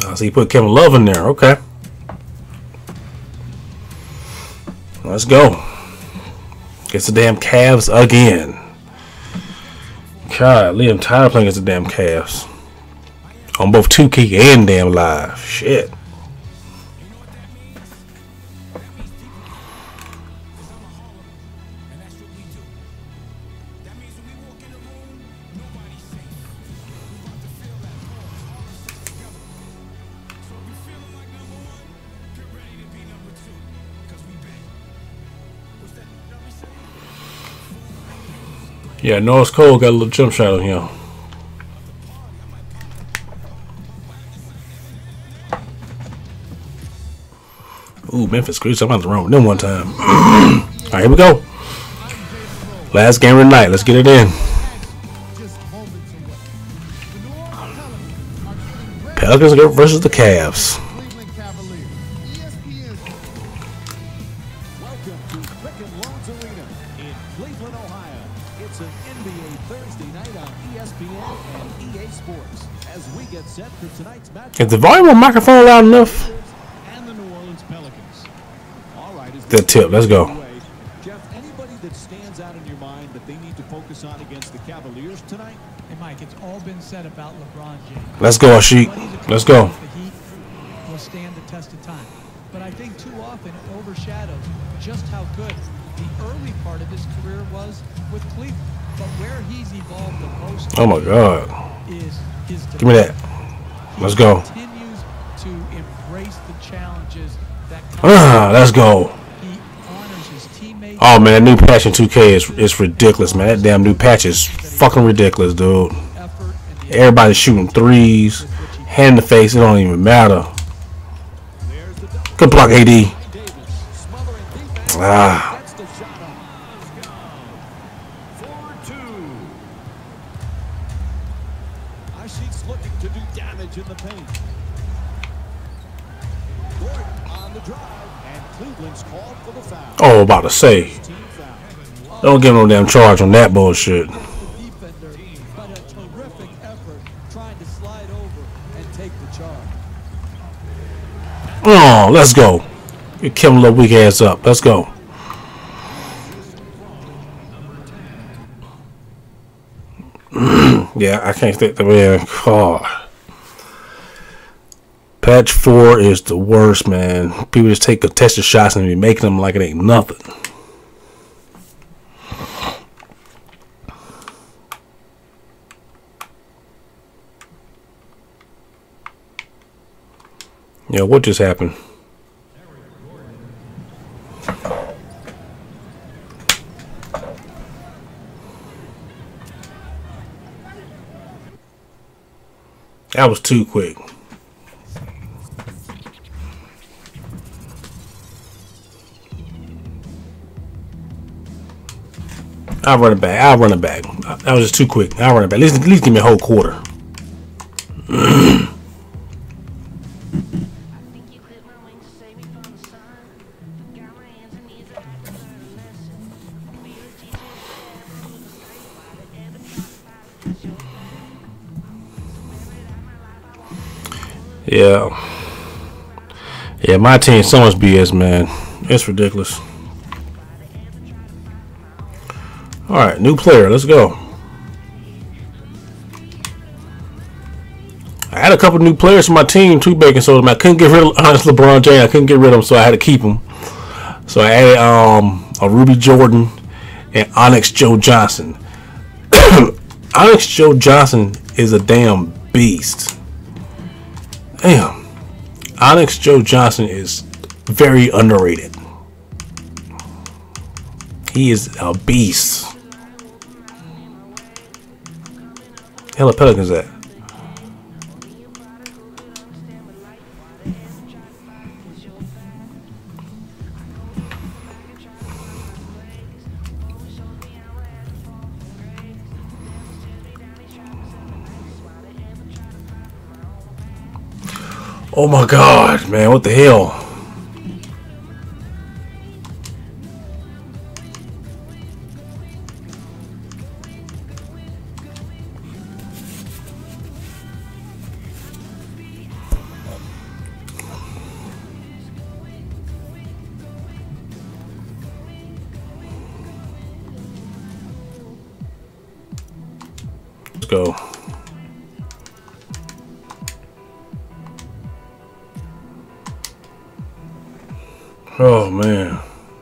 I see you put Kevin Love in there. Okay. Let's go. Gets the damn Cavs again. God, Liam tired playing against the damn Cavs. On both 2K and damn live. Shit. Yeah, Norris Cole got a little jump shot on him. Ooh, Memphis Grizzlies. I'm about to run with them one time. Alright, here we go. Last game of the night. Let's get it in. Pelicans versus the Cavs. Is the volume on microphone loud enough? The tip. Let's go. Jeff, anybody that stands out in your mind that they need to focus on against the Cavaliers tonight? Hey, Mike, it's all been said about LeBron James. Let's go, Ashik. Let's go. The Heat will stand the test of time. But I think too often it overshadows just how good the early part of his career was with Cleveland. But where he's evolved the most. Oh my God. Is his Give me that. Let's go. He continues to embrace the challenges that come. Let's go. He honors his teammates. Oh man, that new patch in 2K is ridiculous, man. That damn new patch is fucking ridiculous, dude. Everybody's shooting threes, hand in the face. It don't even matter. Good block, AD. Looking to do damage in the paint. Gordon on the drive, and Cleveland's called for the foul. Oh, about to say. Don't give no damn charge on that bullshit. Defender, but a terrific effort trying to slide over and take the charge. Oh, let's go. Get Kevin Love weak ass up. Let's go. Yeah, I can't think the man. Oh. Patch 4 is the worst, man. People just take contested shots and be making them like it ain't nothing. Yeah, what just happened? That was too quick. I'll run it back. I'll run it back. That was just too quick. I'll run it back. At least give me a whole quarter. Yeah, my team so much BS, man. It's ridiculous. All right, new player. Let's go. I had a couple new players on my team too, Bacon. So I couldn't get rid of LeBron James. I couldn't get rid of him, so I had to keep him. So I added a Ruby Jordan and Onyx Joe Johnson. Onyx Joe Johnson is a damn beast. Damn. Onyx Joe Johnson is very underrated. He is a beast. Hell, the Pelicans at? Oh my God, man, what the hell? go. Oh man.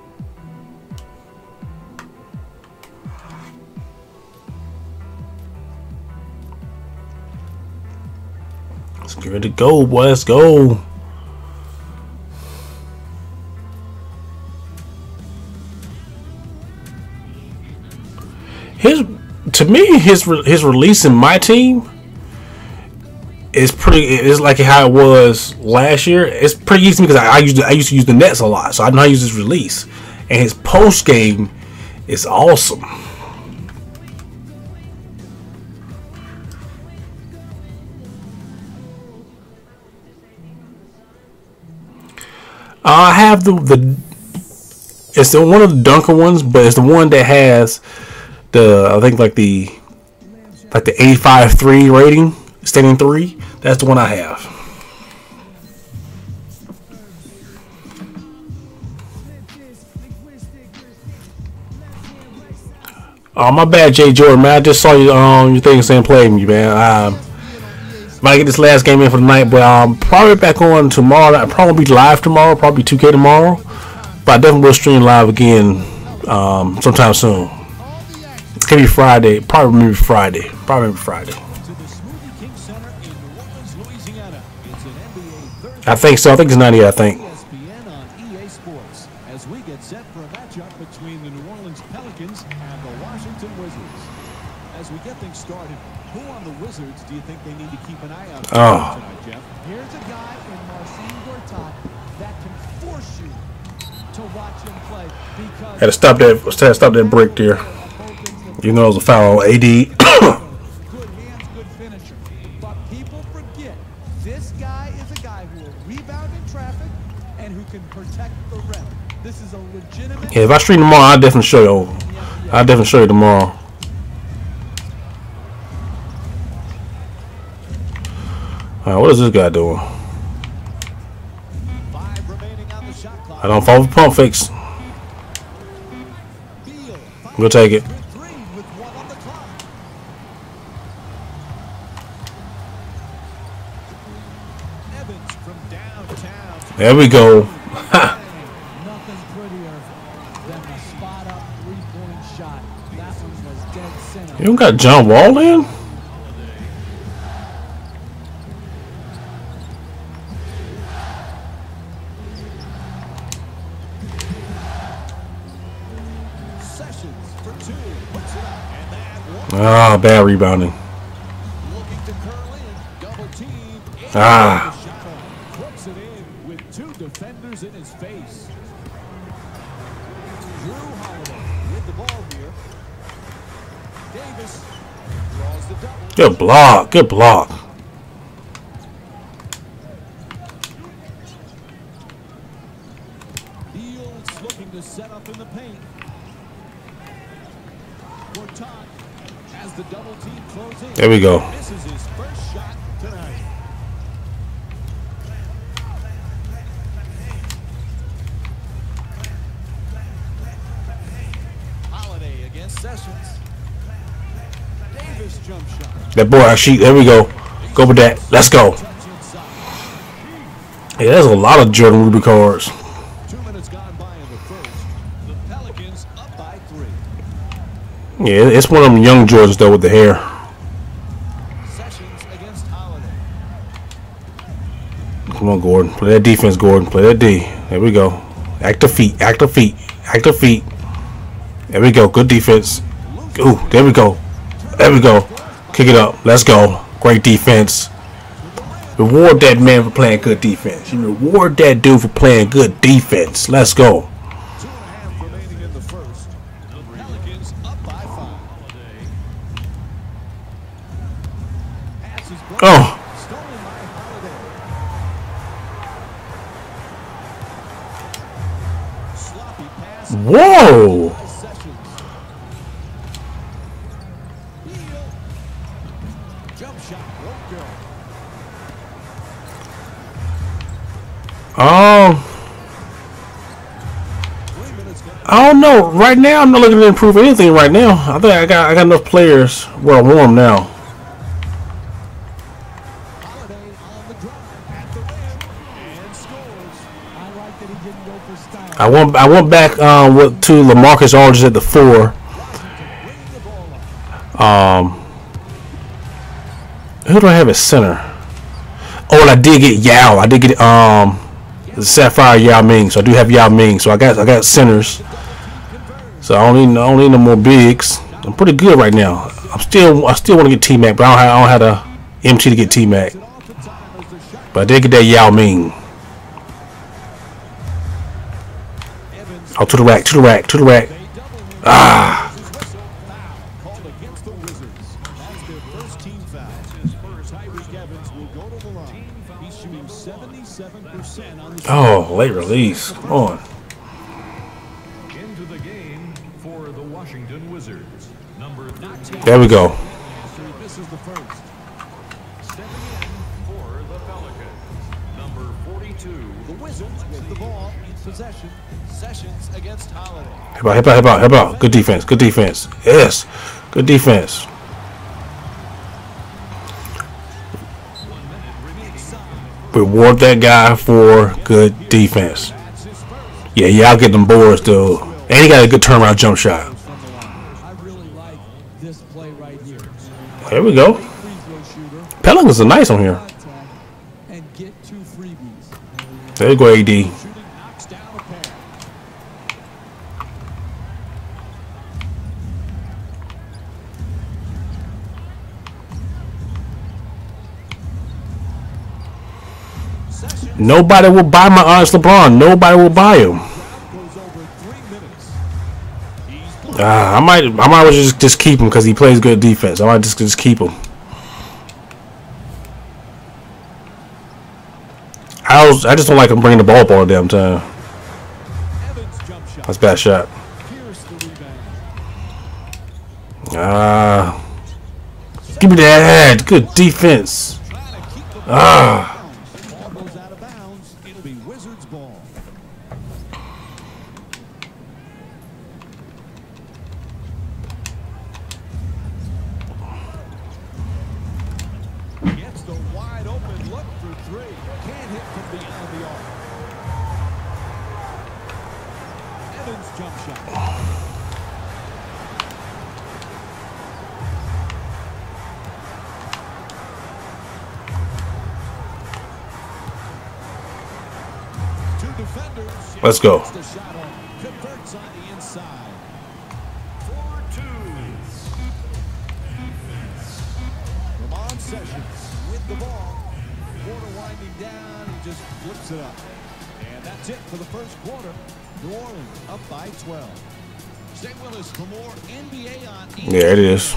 Let's get ready to go, boy. Let's go. To me, his releasing my team is pretty. It's like how it was last year. It's pretty easy because I used to use the Nets a lot, so I know how to use his release, and his post game is awesome. I have the it's the one of the Dunker ones, but it's the one that has I think like the 85-3 rating, standing 3. That's the one I have. Oh, my bad, Jay Jordan, man. I just saw you your thing saying play me, man. If I get this last game in for the night, but probably back on tomorrow. I'll probably be live tomorrow, probably 2K tomorrow. But I definitely will stream live again sometime soon. It's gonna be Friday, probably maybe Friday. I think so. I think it's 90. I think. ESPN on EA Sports as we get set for a matchup between the New Orleans Pelicans and the Washington Wizards. As we get things started, who on the Wizards do you think they need to keep an eye out for tonight, Jeff? Here's a guy in Marcin Gortat that can force you to watch him play because Had to stop that break there. You know it was a foul on AD. good hands, good finisher. But people forget this guy is a guy who will rebound in traffic and who can protect the rim. This is a legitimate. Yeah, if I stream tomorrow, I'll definitely show you. I'll definitely show you tomorrow. Alright, what is this guy doing? 5 remaining on the shot clock. I don't fall for pump fakes. We'll take it. With 1 on the clock. Evans from downtown. There we go. Nothing prettier than the spot up 3-point shot. That one was dead center. You don't got John Wall in? Sessions for 2. Puts it up. And that one Ah, bad rebounding. looking to curl in. Double team. Ah. Puts it in with 2 defenders in his face. Drew Holiday with the ball here. Davis draws the double. Good block. Good block. Fields looking to set up in the paint. Gortat as the double team closes in. There we go. This is his first shot tonight. Holiday against Sessions. Davis jump shot. That boy, actually, there we go. Go with that. Let's go. Touch inside. Yeah, there's a lot of Jordan Ruby cards. 2 minutes gone by in the first. The Pelicans up by 3. Yeah, it's one of them young Jordans though with the hair. Sessions against Holiday. Come on, Gordon. Play that defense, Gordon. Play that D. There we go. Active feet. Active feet. Active feet. There we go. Good defense. Ooh, there we go. There we go. Kick it up. Let's go. Great defense. Reward that man for playing good defense. You reward that dude for playing good defense. Let's go. 2.5 remaining in the first. The Pelicans up by 5. Pass is blocked. Oh. Stolen by Holiday. Sloppy pass Whoa. by Sessions. Beal. Jump shot won't go. Oh. 3 minutes gone. I don't know. Right now, I'm not looking to improve anything right now. I think I got enough players where I want them now. I went back to LaMarcus Aldridge at the 4. Who do I have at center? Oh, and I did get Yao. I did get the Sapphire Yao Ming. So I do have Yao Ming. So I got centers. So I don't need no more bigs. I'm pretty good right now. I still want to get T-Mac, but I don't have the MT to get T-Mac. But I did get that Yao Ming. Oh, to the rack, to the rack, to the rack. Ah. Oh, late release. Come on. Into the game for the Washington Wizards. Number 13. There we go. This is the first. Stepping in for the Pelicans. Number 42. The Wizards with the ball in possession. Sessions against Holiday. Help out. Good defense. Good defense. Yes. Good defense. Reward that guy for good defense. Yeah, I'll get them boards though. And he got a good turnaround jump shot. I really like this play right here. Here we go. Free throw shooter, Pelicans are nice on here. contact, and get 2 freebies. There you go, AD. Shooting knocks down a pair. Sessions Nobody will buy my honest LeBron. Nobody will buy him. goes over 3 minutes. He's I might just keep him because he plays good defense. I might just keep him. I just don't like him bringing the ball up all the damn time. Evans jump shot. That's a bad shot. Pierce the rebound. Give me that. Good defense. Trying to keep the ball Ah. down. Ball goes out of bounds. It'll be Wizards ball. Gets the wide open look for 3. Can't hit from beyond the arc. Evans jump shot. Two defenders. Let's go. Gets the shot off. Converts on the inside. 4-2. Ramon Sessions with the ball. Quarter winding down. He just flips it up. And that's it for the first quarter. New Orleans up by 12. Stay with us for more NBA on Yeah, it is.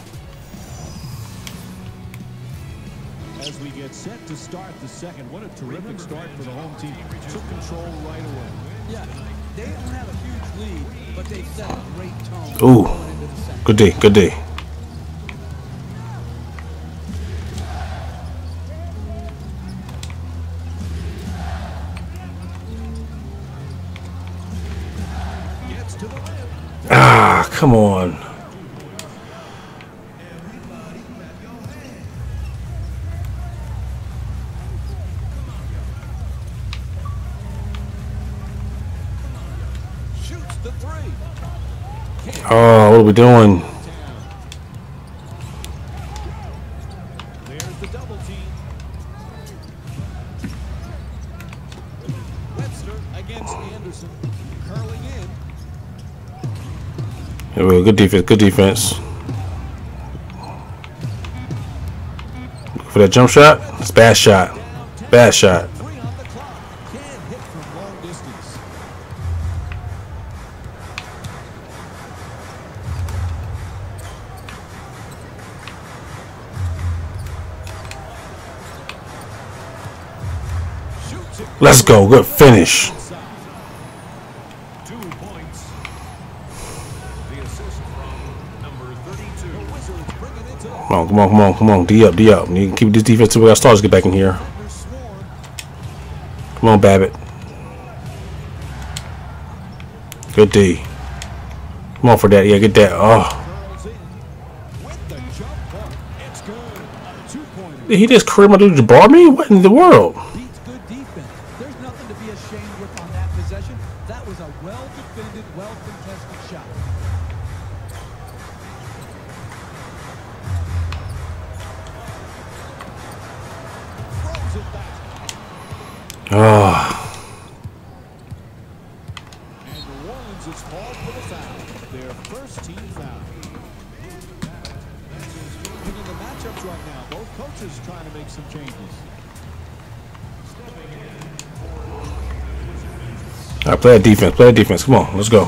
As we get set to start the second. What a terrific start for the home team. Took control right away. Yeah, they don't have a huge lead, but they've set a great tone Ooh. going into the second. Good D. Good D. Gets to the rim. Ah, come on. Shoots the 3. Oh, what are we doing? There's the double team. Webster against Anderson. Curling in. Here we go. Good defense. Good defense. For that jump shot. It's a bad shot. Bad shot. 3 on the clock. Can't hit from long distance. Shoots it. Let's go. Good finish. 2 points. The assist from number 32. Wizards bring it into the Come on. D up. You can keep this defense till we got stars get back in here. swarm. Come on, Babbitt. Good D. Come on for that. Yeah, get that. Oh. Curls in with the jump ball. It's good. A 2-pointer. Did he just career my dude Jabbar me? What in the world? Beats good defense. There's nothing to be ashamed with on that possession. That was left-handed, well-contested shot. Throws it back. Oh. And New Orleans is called for the foul. Their first team foul. And in the matchups right now, both coaches trying to make some changes. All right, play that defense. Play that defense. Come on, let's go.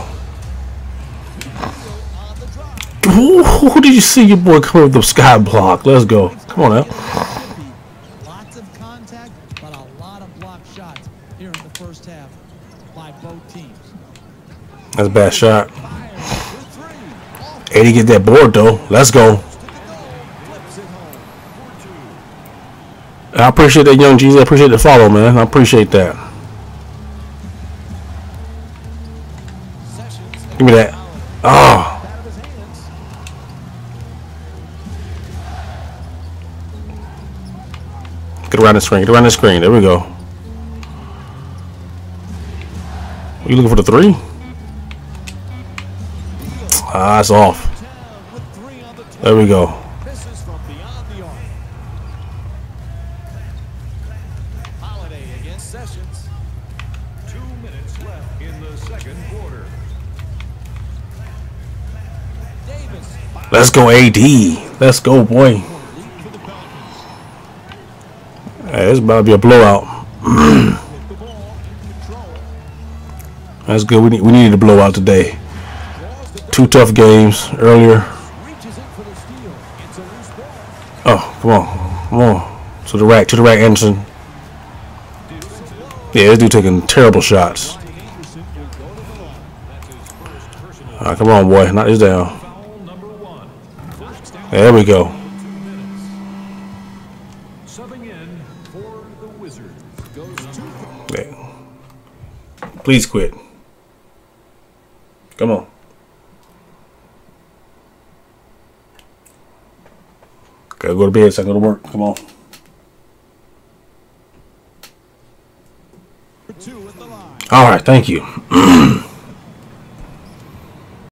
On the drive. Who did you see your boy coming with the sky block? Let's go. Come on now. Lots of contact, but a lot of blocked shots here in the first half by both teams. That's a bad shot. Fires for three. Off 80 get that board though. Let's go. to the goal. Flips it home. I appreciate that, young Jeezy. I appreciate the follow, man. I appreciate that. Sessions. Give me that. Oh. Out of his hands. Get around the screen. Get around the screen. There we go. Are you looking for the three? Ah, it's off. Down with three on the 20. There we go. Misses from beyond the arc. Holiday against Sessions. 2 minutes left in the second quarter. Davis. Let's go, AD. Let's go, boy. Lead for the Pelicans. Hey, it's about to be a blowout. With the ball in control. That's good. We needed a blowout today. Draws the 2 tough games earlier. reaches in for the steal. It's a loose ball. Oh, come on. Come on. To the rack, Anderson. Yeah, this dude taking terrible shots. Anderson will go to the line. That's his first personal All right, come on, boy. Knock this down. foul number 1. First down There we go. 2 minutes. Subbing in for the Wizards. Goes 2 for Yeah. Please quit. Come on. Gotta go to bed so I can go to work. Come on. 2 at the line. All right, thank you.